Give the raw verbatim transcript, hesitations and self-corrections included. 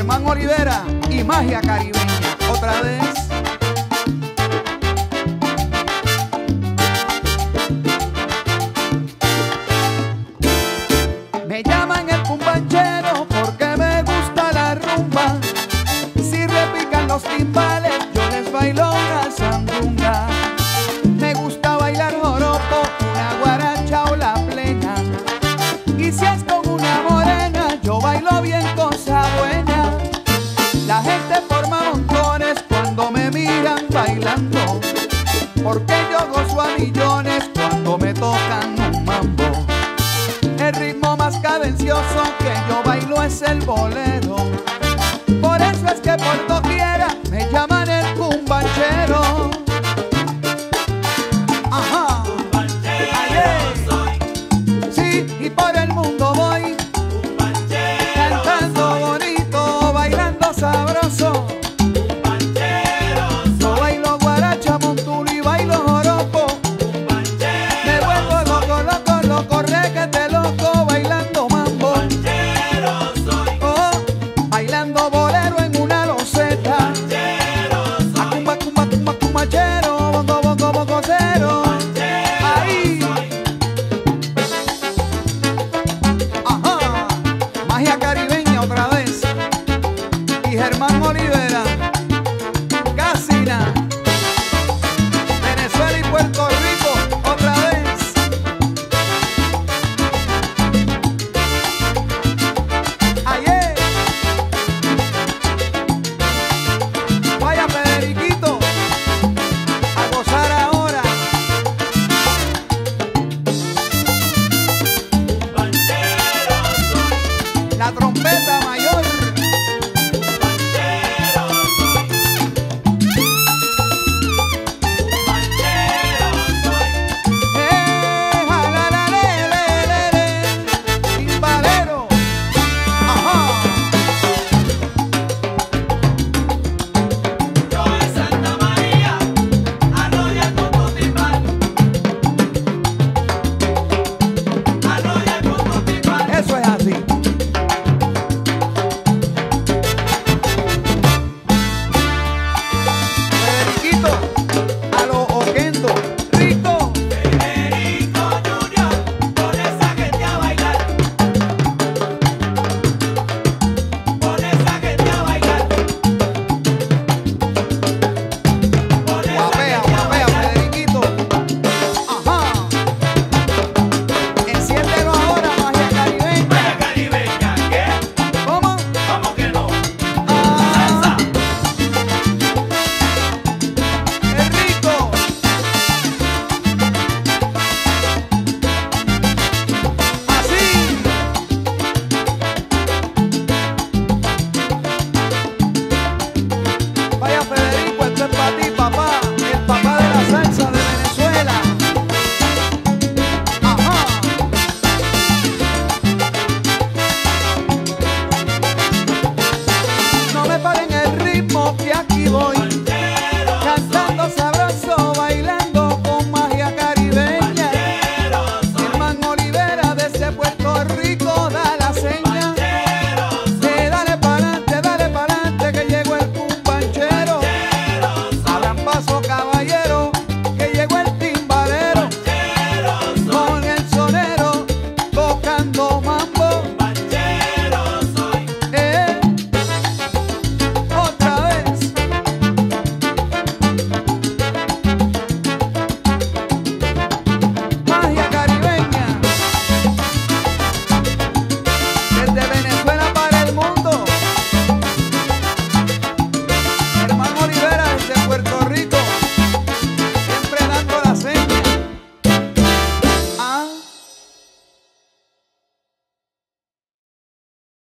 Germán Olivera y Magia Caribeña, otra vez. Me llaman el cumbanchero porque me gusta la rumba. Si repican los timbales, yo les bailo una sandunga. Me gusta bailar joropo, una guaracha o la plena. Y si es con una morena, yo bailo bien cosa buena. La gente forma montones cuando me miran bailando, porque yo gozo a millones cuando me tocan un mambo. El ritmo más cadencioso que yo bailo es el bolero. Por eso es que por doquiera me llaman el cumbanchero.